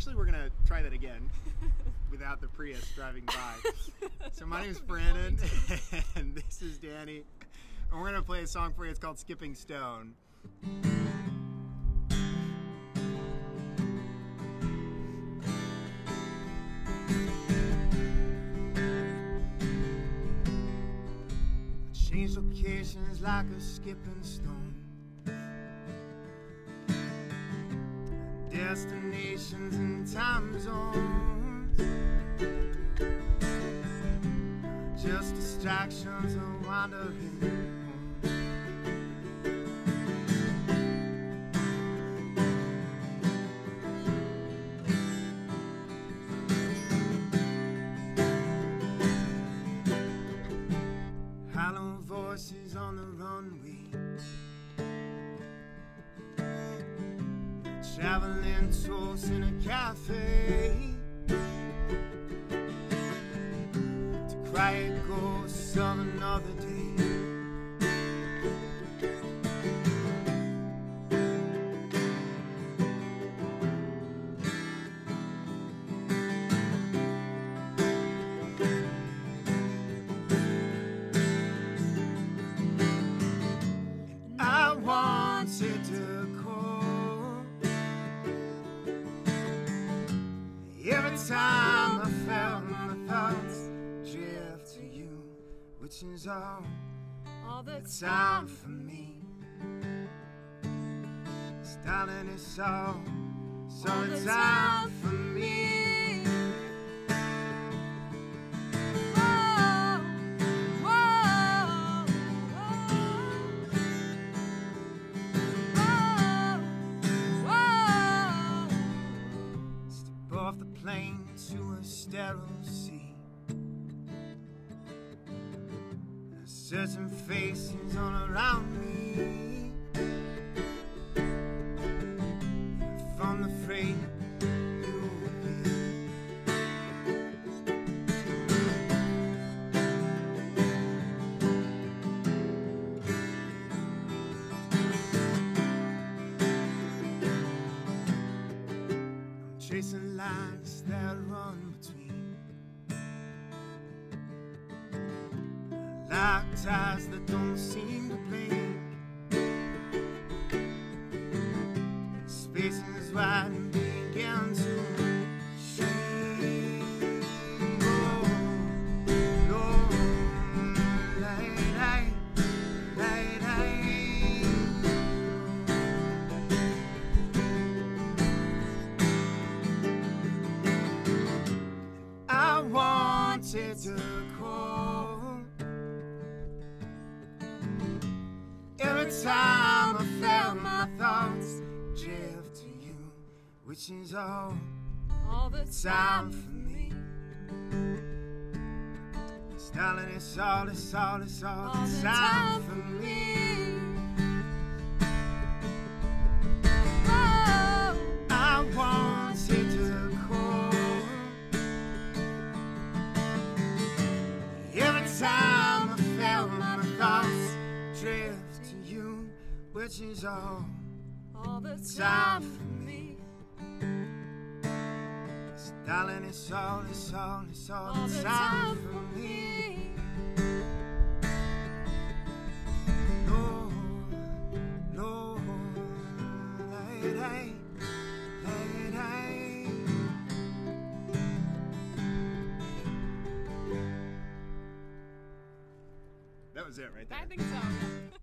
Actually, we're gonna try that again without the Prius driving by. So my name is Brandon, and this is Danny, and we're gonna play a song for you. It's called "Skipping Stone." Change locations like a skipping stone. Destinations and time zones, just distractions of wandering home. Hollow voices on the runway, traveling tours in a cafe, to quiet ghosts of another day. I wanted to call every time I felt my thoughts drift to you, which is all the time for me. Darling, it's all the time for me. Off the plane to a sterile sea, certain faces all around me. From the fray you chasing lines that run between, like ties that don't seem to blink. Spaces wide and begin to shrink. Oh, Lord, light. I wanted to call every time I felt my thoughts drift to you, which is all the time for me. Darling, it's all the time for me. Oh, I wanted to call every time I felt my thoughts drift to you, which is all the time for me. Darling, it's all the time for me. Lord, light. That was it right there. I think so.